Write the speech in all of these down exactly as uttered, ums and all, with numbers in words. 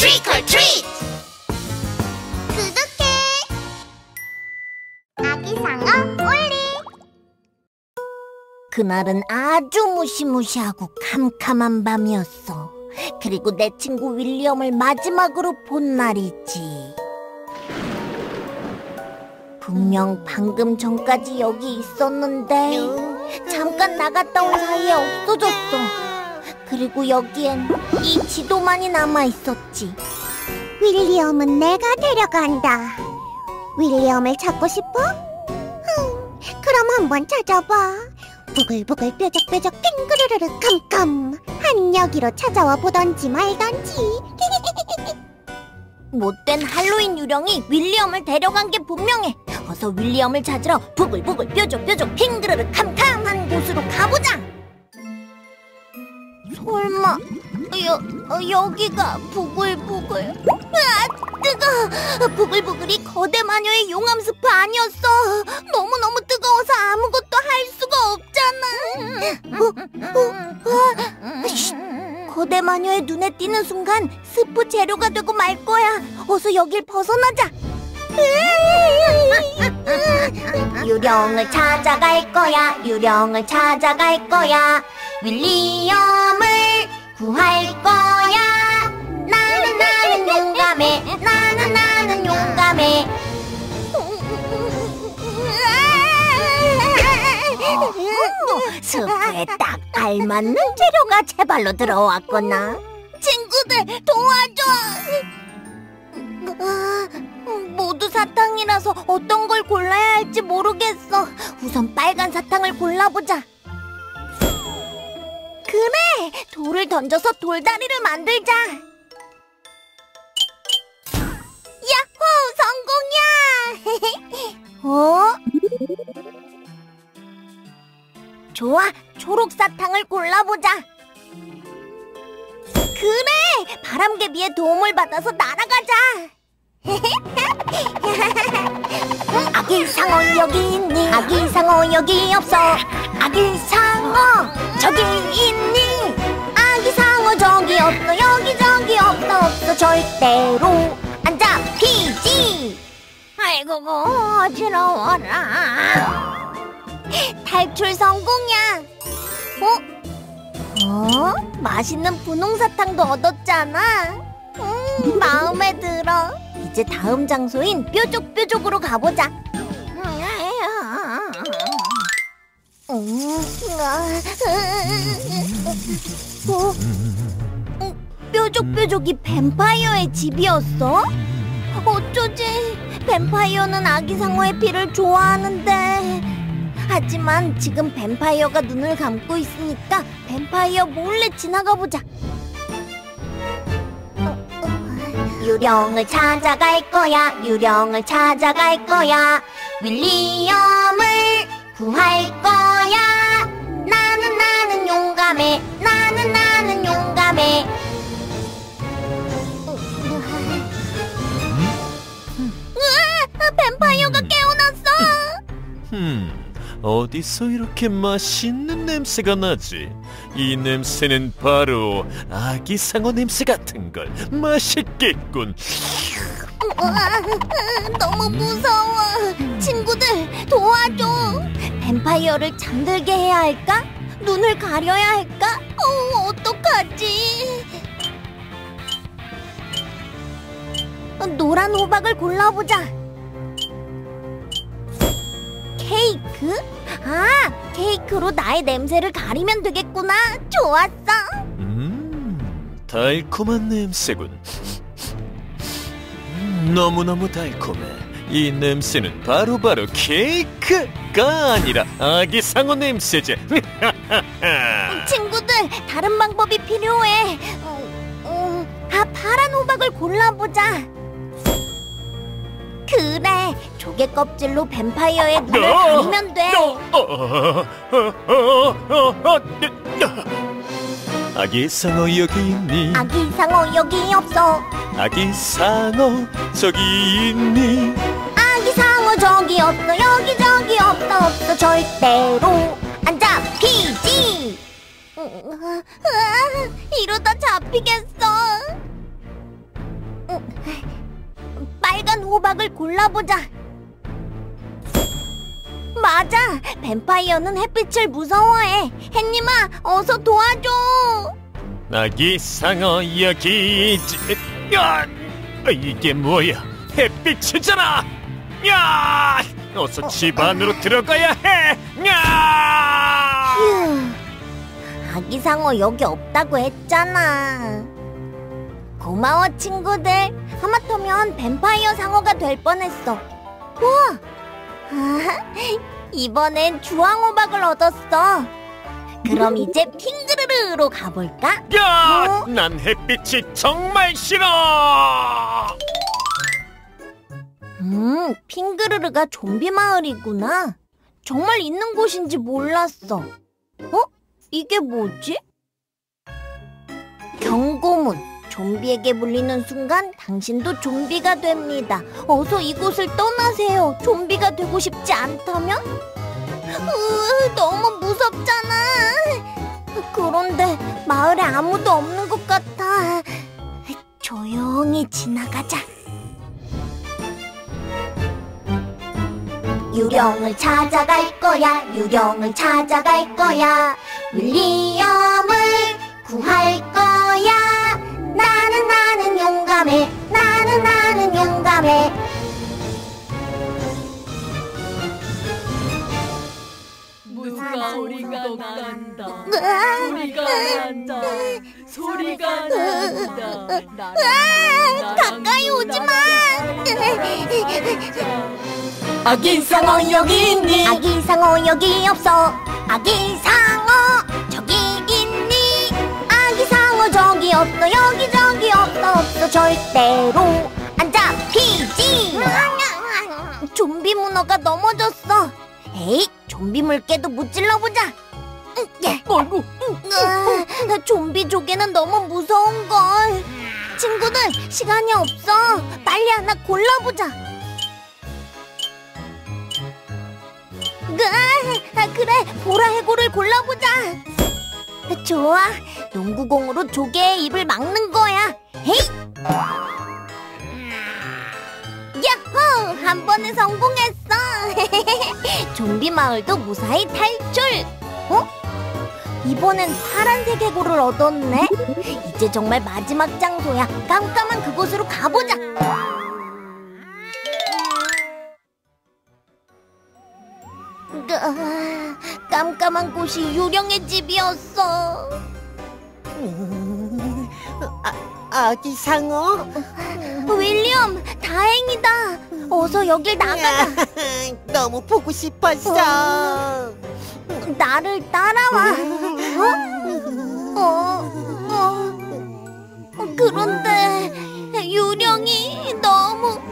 트릭 올 트릿! 구독해! 아기 상어 올리! 그날은 아주 무시무시하고 캄캄한 밤이었어. 그리고 내 친구 윌리엄을 마지막으로 본 날이지. 분명 방금 전까지 여기 있었는데 잠깐 나갔다 온 사이에 없어졌어. 그리고 여기엔 이 지도만이 남아있었지. 윌리엄은 내가 데려간다. 윌리엄을 찾고 싶어? 흠, 그럼 한번 찾아봐. 부글부글 뾰족뾰족 핑그르르르 깜깜. 한 여기로 찾아와 보던지 말던지. 못된 할로윈 유령이 윌리엄을 데려간 게 분명해. 어서 윌리엄을 찾으러 부글부글 뾰족뾰족 핑그르르 캄캄한 곳으로 가보자. 설마 여, 어, 여기가 부글부글? 아, 뜨거! 부글부글이 거대 마녀의 용암 스프 아니었어. 너무너무 뜨거워서 아무것도 할 수가 없잖아. 어, 어, 아, 쉿. 거대 마녀의 눈에 띄는 순간 스프 재료가 되고 말 거야. 어서 여길 벗어나자. 유령을 찾아갈 거야. 유령을 찾아갈 거야. 윌리엄을 구할 거야. 나는 나는 용감해. 나는 나는 용감해. 스프에 딱 알맞는 재료가 제 발로 들어왔구나. 친구들 도와줘. 아, 모두 사탕이라서 어떤 걸 골라야 할지 모르겠어. 우선 빨간 사탕을 골라보자. 그래! 돌을 던져서 돌다리를 만들자. 야호! 성공이야! 어? 좋아! 초록 사탕을 골라보자. 그래! 바람개비의 도움을 받아서 날아가자. 아기 상어 여기 있니? 아기 상어 여기 없어. 아기 상어 저기 있니? 아기 상어 저기 없어. 여기 저기 없어 없어. 절대로 안 잡히지. 아이고 어지러워라. 탈출 성공이야. 어? 어? 맛있는 분홍사탕도 얻었잖아. 음, 마음에 들어. 이제 다음 장소인 뾰족뾰족으로 가보자. 음, 어? 뾰족뾰족이 뱀파이어의 집이었어? 어쩌지? 뱀파이어는 아기 상어의 피를 좋아하는데. 하지만 지금 뱀파이어가 눈을 감고 있으니까 뱀파이어 몰래 지나가 보자. 유령을 찾아갈 거야. 유령을 찾아갈 거야. 윌리엄을 구할 거야. 나는 나는 용감해. 나는 나는 용감해. 으아! 뱀파이어가 깨어났어. 음, 어디서 이렇게 맛있는 냄새가 나지? 이 냄새는 바로 아기 상어 냄새 같은 걸. 맛있겠군. 으아, 너무 무서워. 친구들 도와줘. 뱀파이어를 잠들게 해야 할까? 눈을 가려야 할까? 어, 어떡하지? 노란 호박을 골라보자. 케이크? 아, 케이크로 나의 냄새를 가리면 되겠구나. 좋았어. 음, 달콤한 냄새군. 음, 너무너무 달콤해. 이 냄새는 바로바로 케이크가 아니라 아기 상어 냄새지. 친구들, 다른 방법이 필요해. 어, 어, 아, 파란 호박을 골라보자. 그래, 조개 껍질로 뱀파이어의 눈을 가리면 돼. 아기 상어 여기 있니? 아기 상어 여기 없어. 아기 상어 저기 있니? 아기 상어 저기 없어. 여기 저기 없어 없어. 절대로 안 잡히지. 으아, 이러다 잡히겠어. 호박을 골라보자. 맞아! 뱀파이어는 햇빛을 무서워해. 햇님아, 어서 도와줘! 아기 상어 여기 있지. 야! 이게 뭐야? 햇빛이잖아! 야! 어서 집 안으로 들어가야 해! 야! 휴, 아기 상어 여기 없다고 했잖아. 고마워, 친구들. 하마터면 뱀파이어 상어가 될 뻔했어. 우와! 아, 이번엔 주황호박을 얻었어. 그럼 이제 핑그르르로 가볼까? 야! 어? 난 햇빛이 정말 싫어! 음, 핑그르르가 좀비 마을이구나. 정말 있는 곳인지 몰랐어. 어? 이게 뭐지? 경고문. 좀비에게 물리는 순간 당신도 좀비가 됩니다. 어서 이곳을 떠나세요. 좀비가 되고 싶지 않다면? 으, 너무 무섭잖아. 그런데 마을에 아무도 없는 것 같아. 조용히 지나가자. 유령을 찾아갈 거야. 유령을 찾아갈 거야. 윌리엄을 구할 거야. 나는 나는 용감해. 나는 나는 용감해. 무슨 소리가 난다. 으아, 소리가 난다. 소리가 난다. 으아, 가까이 오지 마. 아기 상어 여기 있니? 아기 상어 여기 없어. 아기 상어 저기 있니? 아기 상어 저기 없어. 여기 저기 없어. 없어 절대로 안 잡히지. 좀비 문어가 넘어졌어. 에이, 좀비 물개도 무찔러보자. 응, 예. 아이고, 으아, 좀비 조개는 너무 무서운걸. 친구들, 시간이 없어. 빨리 하나 골라보자. 으아, 그래, 보라 해골을 골라보자. 좋아, 농구공으로 조개의 입을 막는 거야. 헤이! 야호! 한 번에 성공했어. 좀비 마을도 무사히 탈출. 어? 이번엔 파란색 해골을 얻었네. 이제 정말 마지막 장소야. 깜깜한 그곳으로 가보자. 으아, 깜깜한 곳이 유령의 집이었어. 아, 아기 상어? 윌리엄, 다행이다. 어서 여길 나가자. 너무 보고 싶었어. 나를 따라와. 어? 어? 어? 그런데 유령이 너무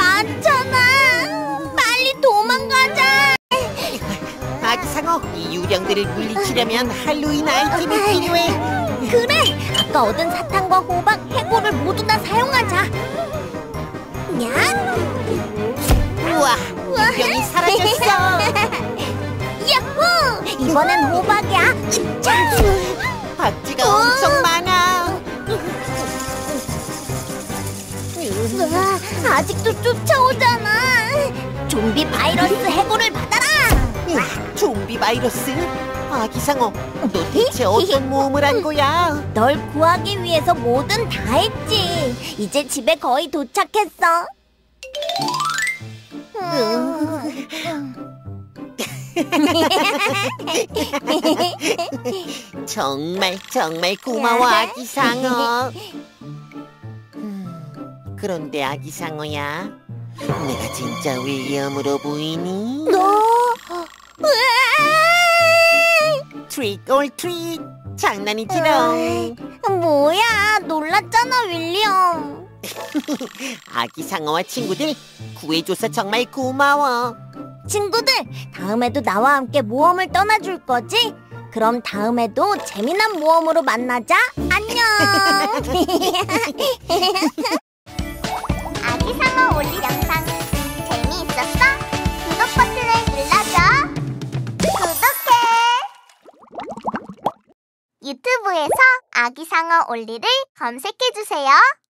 많잖아. 빨리 도망가자. 아기 상어, 이 유령들을 물리치려면 할로윈 아이템이 필요해. 그래, 아까 얻은 사탕과 호박, 해골을 모두 다 사용하자. 야! 우와, 유령이 사라졌어. 야호! 이번엔 호박이야. 자! 박쥐가 엄청 많아. 으아, 아직도 쫓아오잖아. 좀비 바이러스 해골을 받아라. 으, 좀비 바이러스? 아기 상어, 너 대체 어떤 모험을 한 거야? 널 구하기 위해서 뭐든 다 했지. 이제 집에 거의 도착했어. 정말 정말 고마워, 아기 상어. 음, 그런데 아기 상어야, 내가 진짜 윌리엄으로 보이니? 너? 트릭 올 트릿, 장난이지롱. 뭐야, 놀랐잖아, 윌리엄. 아기 상어와 친구들 구해줘서 정말 고마워. 친구들, 다음에도 나와 함께 모험을 떠나줄 거지? 그럼 다음에도 재미난 모험으로 만나자. 안녕. 아기 상어 올리 영상 재미있었어? 구독 버튼을 눌러줘. 구독해. 유튜브에서 아기 상어 올리를 검색해주세요.